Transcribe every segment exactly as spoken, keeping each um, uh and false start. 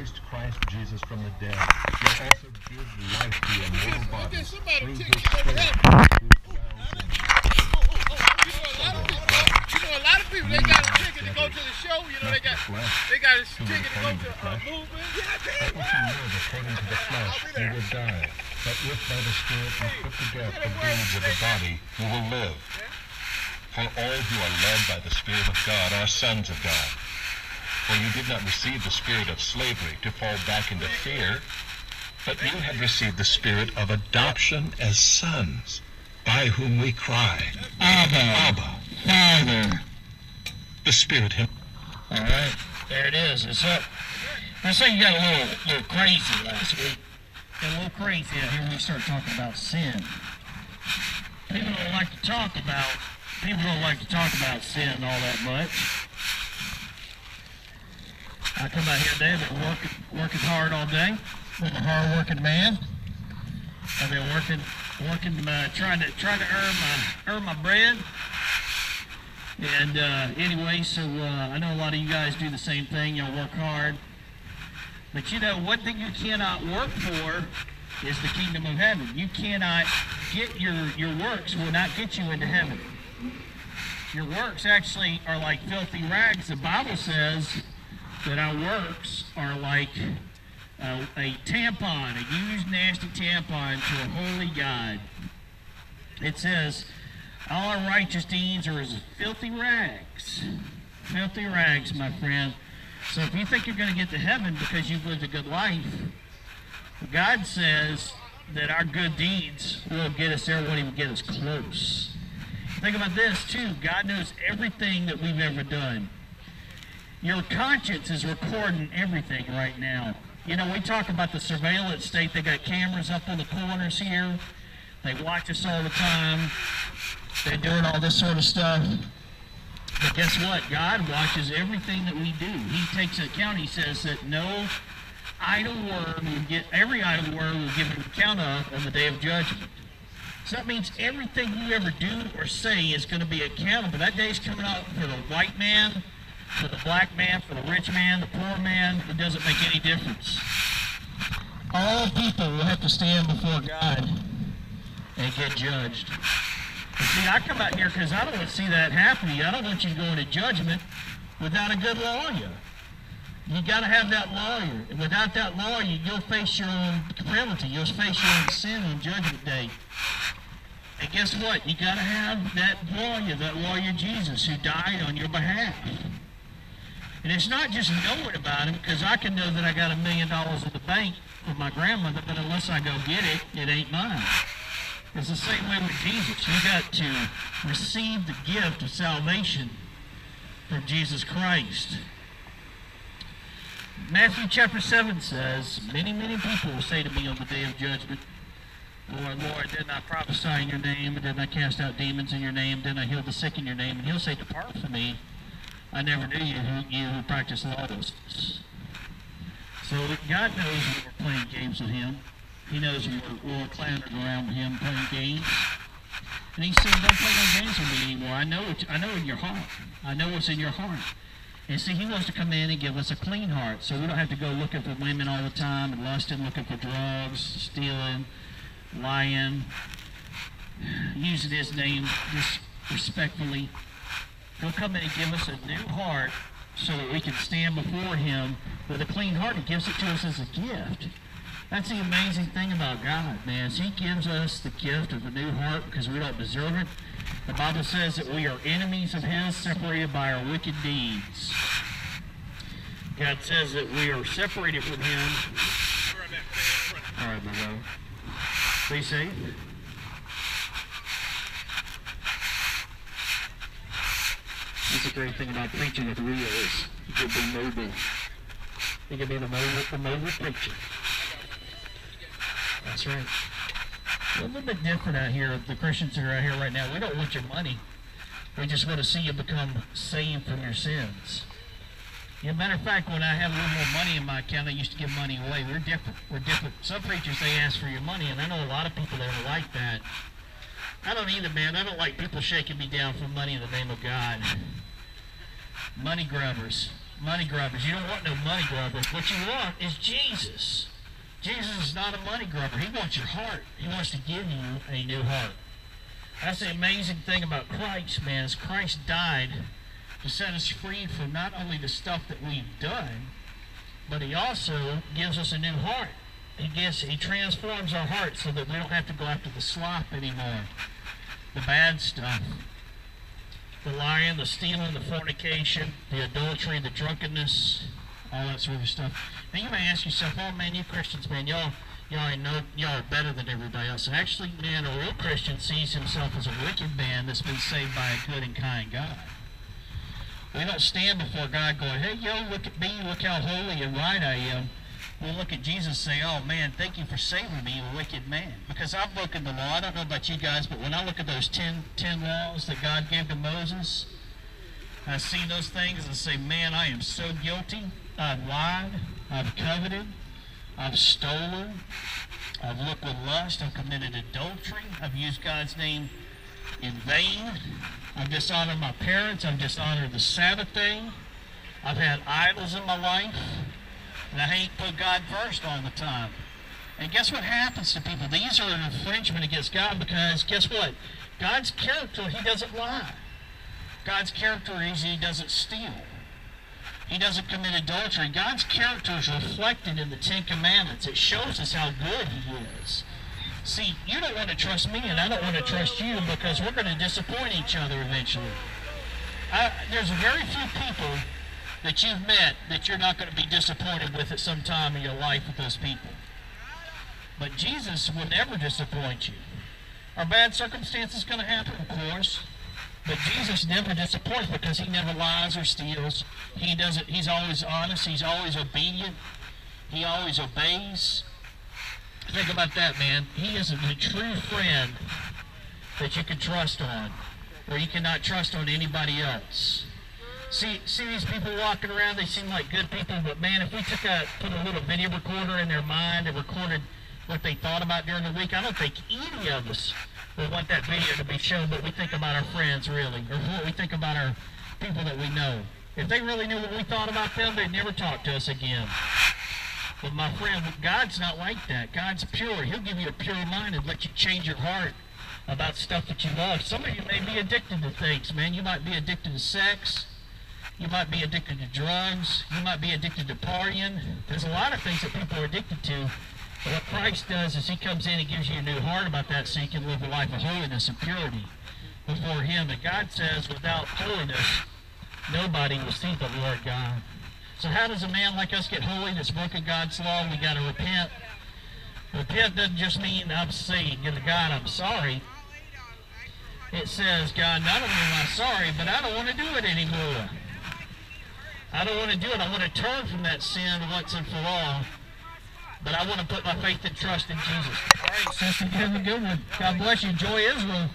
raised Christ Jesus from the dead, will also give life to your mortal bodies through his Spirit who dwells in you. You know, a lot of people, they got a ticket to go to the show. You know, they got they got a ticket to go to a movement. But if you live according to the flesh, you will die. But if by the Spirit you put to death the deeds of the body, you will live. For all who are led by the Spirit of God are sons of God. For you did not receive the spirit of slavery to fall back into fear, but you have received the spirit of adoption as sons, by whom we cry, Abba, Abba, Father. The Spirit him. All right, there it is. It's up. Let's say you got a little, little crazy last week. Got a little crazy out here when we start talking about sin. People don't like to talk about. People don't like to talk about sin all that much. I come out here today, I've been working, working hard all day. I'm a hard-working man. I've been working, working, uh, trying to trying to earn my earn my bread. And uh, anyway, so uh, I know a lot of you guys do the same thing. Y'all work hard. But you know, one thing you cannot work for is the kingdom of heaven. You cannot get your your works will not get you into heaven. Your works actually are like filthy rags. The Bible says that our works are like uh, a tampon, a used nasty tampon to a holy God. It says, all our righteous deeds are as filthy rags. Filthy rags, my friend. So if you think you're going to get to heaven because you've lived a good life, God says that our good deeds will get us there, won't even get us close. Think about this, too. God knows everything that we've ever done. Your conscience is recording everything right now. You know, we talk about the surveillance state. They got cameras up on the corners here. They watch us all the time. They're doing all this sort of stuff. But guess what? God watches everything that we do. He takes account. He says that no idle word will get, every idle word will give an account of on the day of judgment. So that means everything you ever do or say is going to be accountable. That day's coming out for the white man, for the black man, for the rich man, the poor man. It doesn't make any difference. All people will have to stand before God and get judged. And see, I come out here because I don't want to see that happening. I don't want you to go into judgment without a good lawyer. You got to have that lawyer. And without that lawyer, you'll face your own penalty. You'll face your own sin on Judgment Day. And guess what? You got to have that lawyer, that lawyer Jesus, who died on your behalf. And it's not just knowing about him, because I can know that I got a million dollars in the bank from my grandmother, but unless I go get it, it ain't mine. It's the same way with Jesus. You got to receive the gift of salvation from Jesus Christ. Matthew chapter seven says, many, many people will say to me on the day of judgment, Lord, Lord, didn't I prophesy in your name? Didn't I cast out demons in your name? Didn't I heal the sick in your name? And he'll say, depart from me. I never knew you who, you who practice lawlessness. So God knows when we're playing games with him. He knows when we're, we're clowning around with him playing games. And he said, don't play no games with me anymore. I know, it, I know in your heart. I know what's in your heart. And see, he wants to come in and give us a clean heart, so we don't have to go looking for women all the time and lusting, looking for drugs, stealing, lying, using his name disrespectfully. He'll come in and give us a new heart so that we can stand before him with a clean heart. He gives it to us as a gift. That's the amazing thing about God, man. Is he gives us the gift of a new heart because we don't deserve it. The Bible says that we are enemies of his, separated by our wicked deeds. God says that we are separated from him. All right, my brother. Be safe. That's the great thing about preaching with wheels. You can be mobile. You can be the mobile, the mobile preacher. That's right. A little bit different out here. The Christians that are out here right now, we don't want your money. We just want to see you become saved from your sins. As a matter of fact, when I have a little more money in my account, I used to give money away. We're different. We're different. Some preachers, they ask for your money, and I know a lot of people that are like that. I don't either, man. I don't like people shaking me down for money in the name of God. Money grubbers. money grubbers. You don't want no money grubbers. What you want is Jesus. Jesus is not a money grubber. He wants your heart. He wants to give you a new heart. That's the amazing thing about Christ, man, is Christ died to set us free from not only the stuff that we've done, but he also gives us a new heart. He gives, he transforms our hearts so that we don't have to go after the slop anymore, the bad stuff, the lying, the stealing, the fornication, the adultery, the drunkenness, all that sort of stuff. Now you may ask yourself, oh man, you Christians, man, y'all, y'all ain't know, y'all are better than everybody else. And actually, man, a real Christian sees himself as a wicked man that's been saved by a good and kind God. We don't stand before God going, hey, yo, look at me, look how holy and right I am. We'll look at Jesus and say, oh man, thank you for saving me, a wicked man. Because I've looked at the law, I don't know about you guys, but when I look at those ten, ten laws that God gave to Moses, I see those things and say, man, I am so guilty. I've lied, I've coveted, I've stolen, I've looked with lust, I've committed adultery, I've used God's name in vain, I've dishonored my parents, I've dishonored the Sabbath day, I've had idols in my life, and I ain't put God first all the time. And guess what happens to people? These are an infringement against God because guess what? God's character, he doesn't lie. God's character is he doesn't steal. He doesn't commit adultery. God's character is reflected in the Ten Commandments. It shows us how good he is. See, you don't want to trust me and I don't want to trust you because we're going to disappoint each other eventually. I, there's very few people that you've met that you're not going to be disappointed with at some time in your life with those people. But Jesus will never disappoint you. Are bad circumstances going to happen? Of course. But Jesus never disappoints because he never lies or steals. He doesn't, he's always honest. He's always obedient. He always obeys. Think about that, man. He is a true friend that you can trust on, or you cannot trust on anybody else. See, see these people walking around, they seem like good people, but man, if we took a, put a little video recorder in their mind and recorded what they thought about during the week, I don't think any of us would want that video to be shown, but we think about our friends, really, or what we think about our people that we know. If they really knew what we thought about them, they'd never talk to us again. But my friend, God's not like that. God's pure. He'll give you a pure mind and let you change your heart about stuff that you love. Some of you may be addicted to things, man. You might be addicted to sex. You might be addicted to drugs. You might be addicted to partying. There's a lot of things that people are addicted to. But what Christ does is he comes in and gives you a new heart about that so you can live a life of holiness and purity before him. And God says without holiness, nobody will see the Lord God. So how does a man like us get holy that's broken God's law? We got to repent. Repent doesn't just mean I'm saying, God, I'm sorry. It says, God, not only am I sorry, but I don't want to do it anymore. I don't want to do it. I want to turn from that sin once and for all. But I want to put my faith and trust in Jesus. All right, sister, have a good one. God bless you. Enjoy Israel.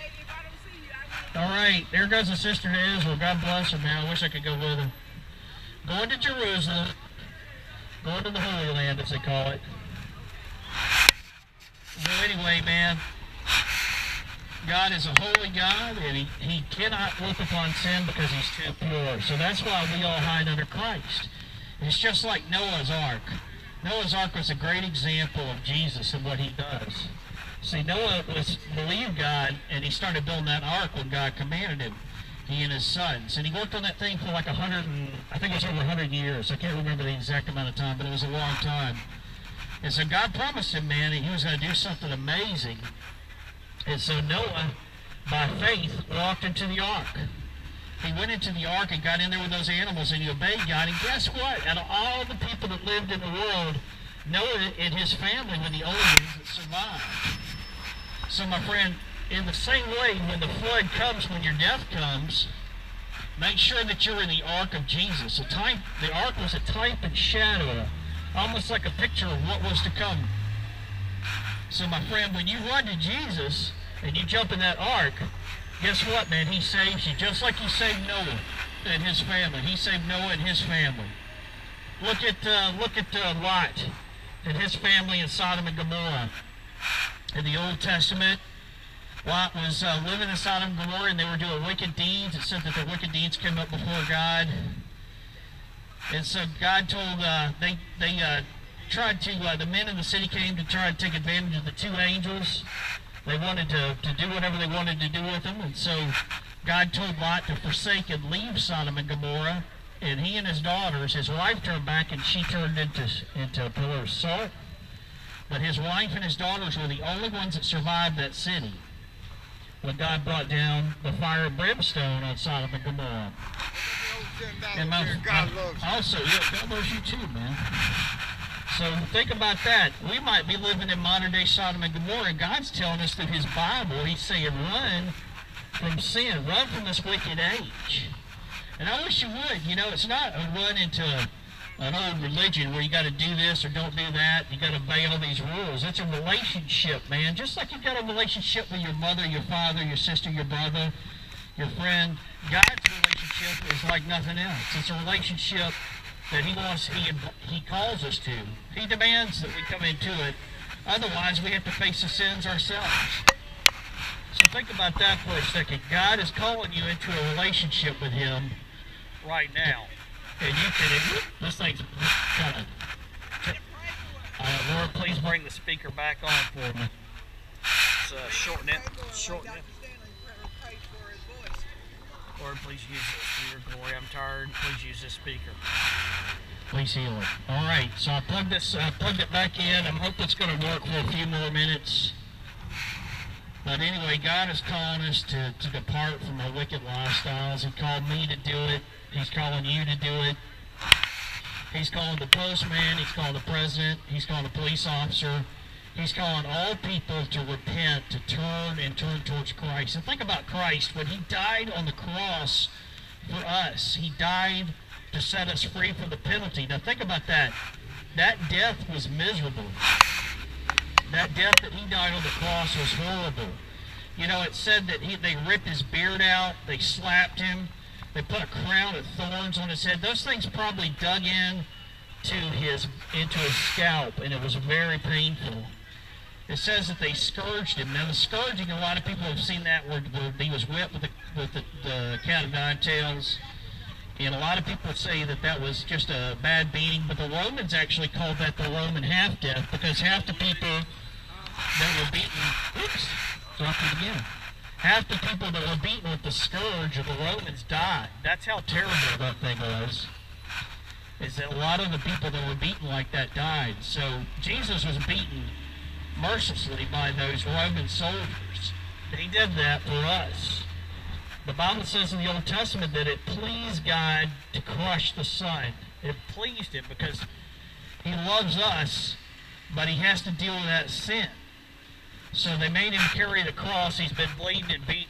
All right, there goes the sister to Israel. God bless her, man. I wish I could go with her. Going to Jerusalem. Going to the Holy Land, as they call it. Well, anyway, man, God is a holy God, and he, he cannot look upon sin because he's too pure. So that's why we all hide under Christ. It's just like Noah's Ark. Noah's Ark was a great example of Jesus and what he does. See, Noah was believed God, and he started building that ark when God commanded him, he and his sons. And he worked on that thing for like a hundred, and I think it was over a hundred years. I can't remember the exact amount of time, but it was a long time. And so God promised him, man, that he was going to do something amazing. And so Noah, by faith, walked into the ark. He went into the ark and got in there with those animals, and he obeyed God. And guess what? Out of all the people that lived in the world, Noah and his family were the only ones that survived. So, my friend, in the same way, when the flood comes, when your death comes, make sure that you're in the ark of Jesus. A type, the ark was a type and shadow, almost like a picture of what was to come. So, my friend, when you run to Jesus and you jump in that ark, guess what, man? He saves you, just like he saved Noah and his family. He saved Noah and his family. Look at uh, look at uh, Lot and his family in Sodom and Gomorrah. In the Old Testament, Lot was uh, living in Sodom and Gomorrah, and they were doing wicked deeds. It said that their wicked deeds came up before God. And so God told, uh, they, they uh, tried to, uh, the men in the city came to try to take advantage of the two angels. They wanted to, to do whatever they wanted to do with them. And so God told Lot to forsake and leave Sodom and Gomorrah. And he and his daughters, his wife turned back and she turned into, into a pillar of salt. But his wife and his daughters were the only ones that survived that city when God brought down the fire of brimstone on Sodom and Gomorrah. And my, God loves you. also, yeah, God loves you too, man. So think about that. We might be living in modern day Sodom and Gomorrah, and God's telling us through his Bible, he's saying run from sin, run from this wicked age. And I wish you would. You know, it's not a run into an old religion where you got to do this or don't do that. You got to obey all these rules. It's a relationship, man. Just like you've got a relationship with your mother, your father, your sister, your brother, your friend. God's relationship is like nothing else. It's a relationship that he wants, he, he calls us to. He demands that we come into it. Otherwise, we have to face the sins ourselves. So think about that for a second. God is calling you into a relationship with him right now. And you can, this thing's kind of, uh, Lord, please bring the speaker back on for me. Let's uh, shorten it, shorten it. Lord, please use this for your glory. I'm tired. Please use this speaker. Please heal it. All right, so I plugged this, uh, plugged it back in. I hope it's going to work for a few more minutes. But anyway, God is calling us to, to depart from our wicked lifestyles. He called me to do it. He's calling you to do it. He's calling the postman. He's calling the president. He's calling the police officer. He's calling all people to repent, to turn and turn towards Christ. And think about Christ. When he died on the cross for us, he died to set us free from the penalty. Now think about that. That death was miserable. That death that he died on the cross was horrible. You know, it said that he, they ripped his beard out, they slapped him, they put a crown of thorns on his head. Those things probably dug in to his, into his scalp, and it was very painful. It says that they scourged him. Now, the scourging, a lot of people have seen that where, where he was whipped with, the, with the, the cat of nine tails. And a lot of people say that that was just a bad beating, but the Romans actually called that the Roman half-death because half the people that were beaten, oops, dropped it again. Half the people that were beaten with the scourge of the Romans died. That's how terrible that thing was, is that a lot of the people that were beaten like that died. So Jesus was beaten mercilessly by those Roman soldiers. And he did that for us. The Bible says in the Old Testament that it pleased God to crush the Son. It pleased him because he loves us, but he has to deal with that sin. So they made him carry the cross. He's been bleeding and beaten.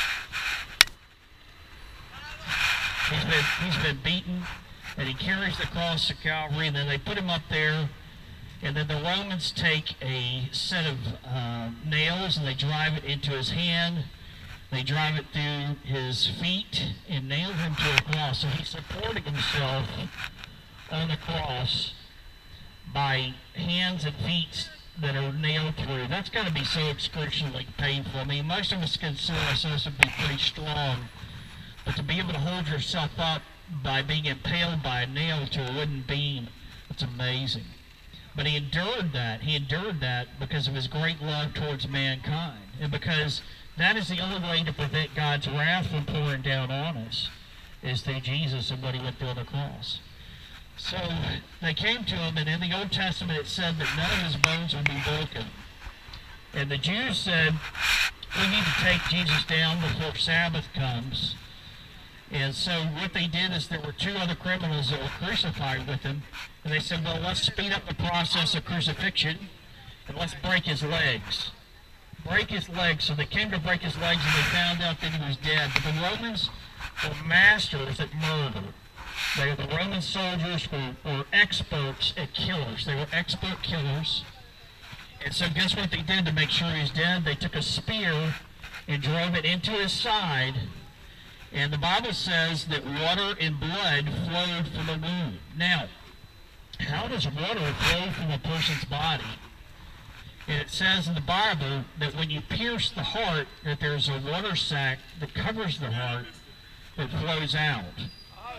He's been, he's been beaten, and he carries the cross to Calvary, and then they put him up there, and then the Romans take a set of uh, nails, and they drive it into his hand. They drive it through his feet and nail him to a cross. So he's supporting himself on the cross by hands and feet that are nailed through. That's got to be so excruciatingly painful. I mean, most of us consider ourselves to be pretty strong, but to be able to hold yourself up by being impaled by a nail to a wooden beam, it's amazing. But he endured that. He endured that because of his great love towards mankind, and because that is the only way to prevent God's wrath from pouring down on us, is through Jesus and what he went through on the cross. So they came to him, and in the Old Testament it said that none of his bones would be broken. And the Jews said, we need to take Jesus down before Sabbath comes. And so what they did is there were two other criminals that were crucified with him, and they said, well, let's speed up the process of crucifixion, and let's break his legs. Break his legs. So they came to break his legs, and they found out that he was dead. But the Romans were masters at murder. They, the Roman soldiers were, were experts at killers. They were expert killers. And so guess what they did to make sure he was dead? They took a spear and drove it into his side. And the Bible says that water and blood flowed from the wound. Now, how does water flow from a person's body? And it says in the Bible that when you pierce the heart, that there's a water sac that covers the heart that flows out.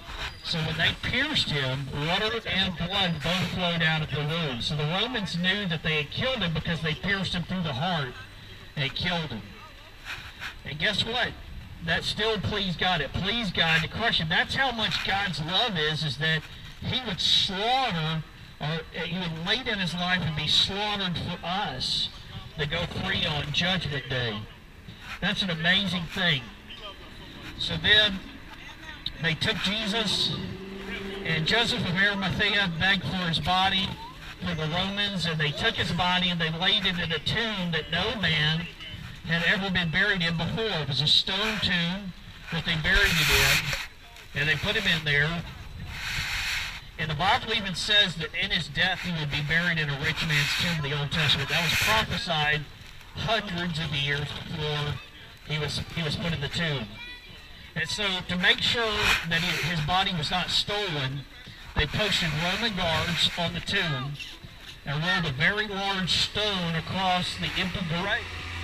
So when they pierced him, water and blood both flowed out of the wound. So the Romans knew that they had killed him because they pierced him through the heart and killed him. And guess what? That still pleased God. It pleased God to crush him. That's how much God's love is, is that he would slaughter, or he would lay down his life and be slaughtered for us to go free on Judgment Day. That's an amazing thing. So then they took Jesus, and Joseph of Arimathea begged for his body for the Romans, and they took his body and they laid it in a tomb that no man had ever been buried in before. It was a stone tomb that they buried him in, and they put him in there. And the Bible even says that in his death he would be buried in a rich man's tomb in the Old Testament. That was prophesied hundreds of years before he was, he was put in the tomb. And so to make sure that he, his body was not stolen, they posted Roman guards on the tomb and rolled a very large stone across the empty grave.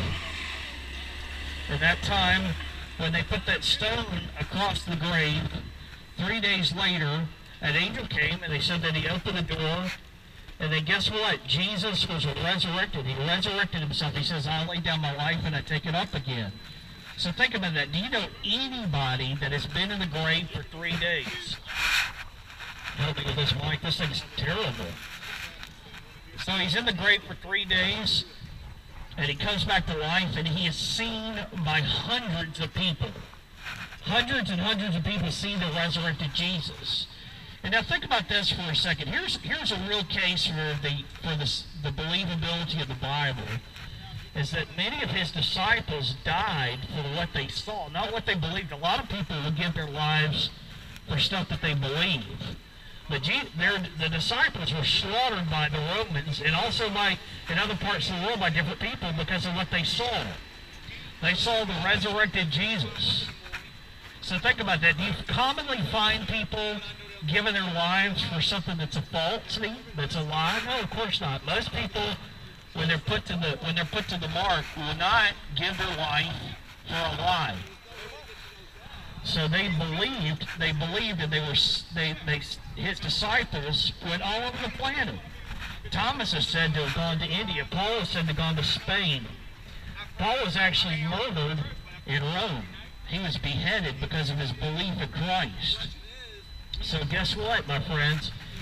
At that time, when they put that stone across the grave, three days later, an angel came and they said that he opened the door. And then guess what? Jesus was resurrected. He resurrected himself. He says, I lay down my life and I take it up again. So think about that. Do you know anybody that has been in the grave for three days? Help me with this mic. This thing's terrible. So he's in the grave for three days, and he comes back to life, and he is seen by hundreds of people. Hundreds and hundreds of people see the resurrected Jesus. And now think about this for a second. Here's here's a real case for the for the the believability of the Bible. Is that many of his disciples died for what they saw, not what they believed. A lot of people will give their lives for stuff that they believe. But the disciples were slaughtered by the Romans and also by, in other parts of the world, by different people because of what they saw. They saw the resurrected Jesus. So think about that. Do you commonly find people giving their lives for something that's a falsity, that's a lie? No, of course not. Most people, when they're put to the when they're put to the mark, will not give their life for a lie. So they believed, they believed, and they were they they his disciples went all over the planet. Thomas is said to have gone to India. Paul is said to have gone to Spain. Paul was actually murdered in Rome. He was beheaded because of his belief in Christ. So guess what, my friends?